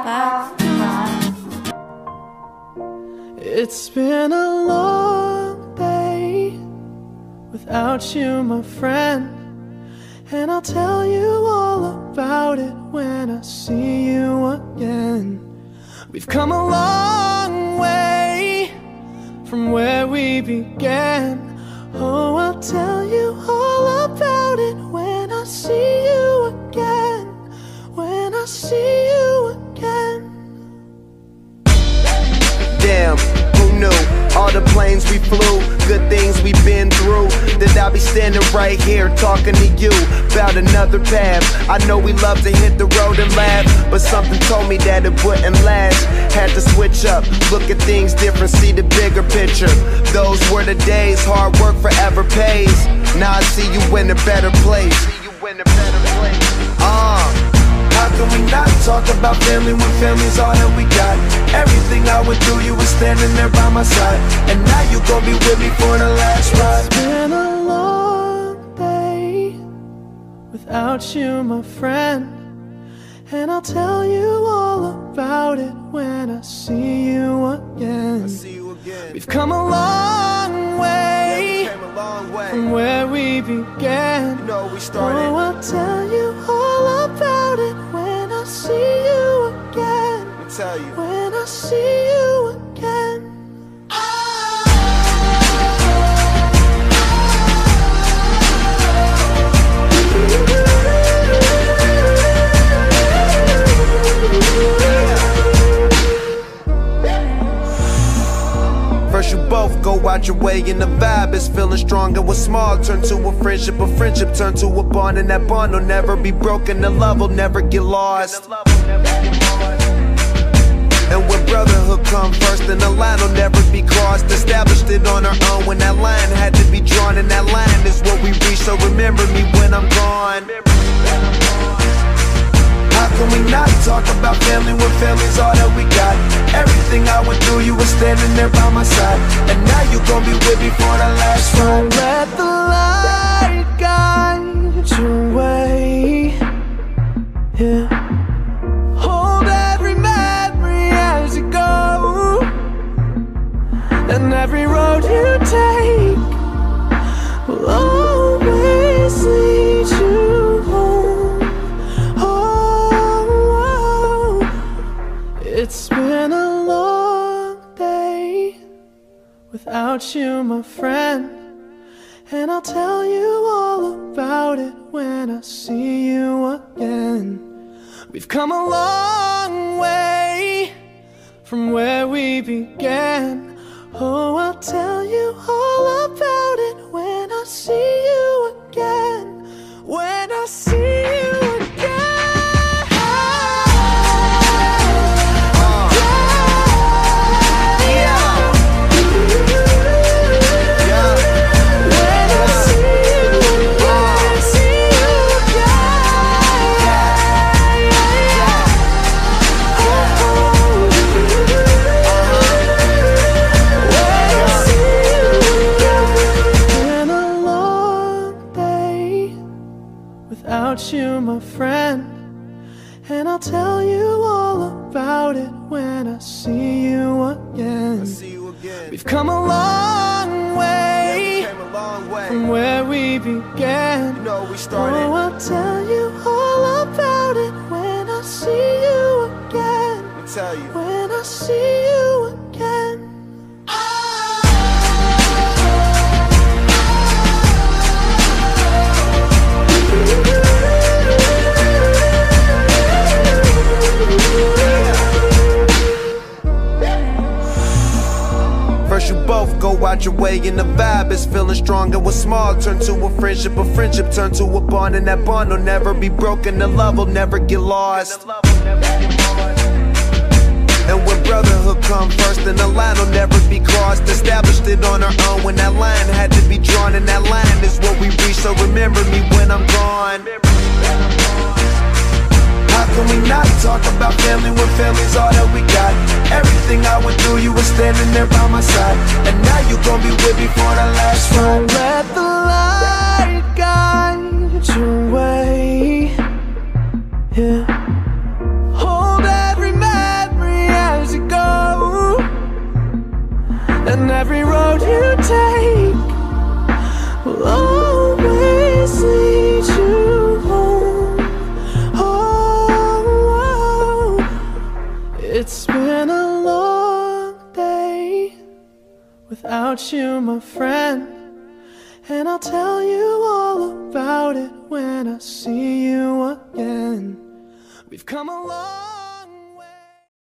It's been a long day without you, my friend, and I'll tell you all about it when I see you again. We've come a long way from where we began. Oh, I'll tell you all about it when I see you again. When I see you again. Damn, who knew? All the planes we flew, good things we've been through, that I'll be standing right here talking to you about another path. I know we love to hit the road and laugh, but something told me that it wouldn't last. Had to switch up, look at things different, see the bigger picture. Those were the days, hard work forever pays. Now I see you in a better place. How can we not talk about family when family's all that we got? Everything I went through, you were standing there by my side, and now you gon' be with me for the last ride. It's been a long day without you, my friend, and I'll tell you all about it when I see you again. We've come a long way from where we began. You know we started. Oh, I'll tell you all about it when I see you again. Let me tell you. When I see you again. First you both go out your way and the vibe is feeling strong, and what's small turn to a friendship turn to a bond, and that bond will never be broken, the love will never get lost. And when brotherhood come first, then the line will never be crossed. Established it on our own when that line had to be drawn, and that line is what we reach, so remember me when I'm gone. How can we not talk about family when family's all that we got? Everything I went through, you were standing there by my side, and now you gon' be with me for the last ride. Don't let the light guide your way. Yeah. Hold every memory as you go, and every road you take will always lead you home. Oh, it's been a long day without you, my friend, and I'll tell you all about it when I see you again. We've come a long way from where we began. Oh, I'll tell you all about it when I see you again. When I see you again. Without you, my friend, and I'll tell you all about it when I see you again. We've come a long way from where we began. You know we started. Oh, I'll tell you all about it when I see you again. Let me tell you. When I see you again. First you both go out your way and the vibe is feeling strong, and what's small turn to a friendship turn to a bond, and that bond will never be broken, the love will never get lost. And when brotherhood come first, then the line will never be crossed. Established it on our own when that line had to be drawn, and that line is what we reach, so remember me when I'm gone. How can we not talk about family when family's all that we got? Everything I went through, you were standing there by my side, and now you gon' be with me for the last ride. Don't let the light guide your way. Yeah. Hold every man. without you, my friend. And I'll tell you all about it when I see you again. We've come a long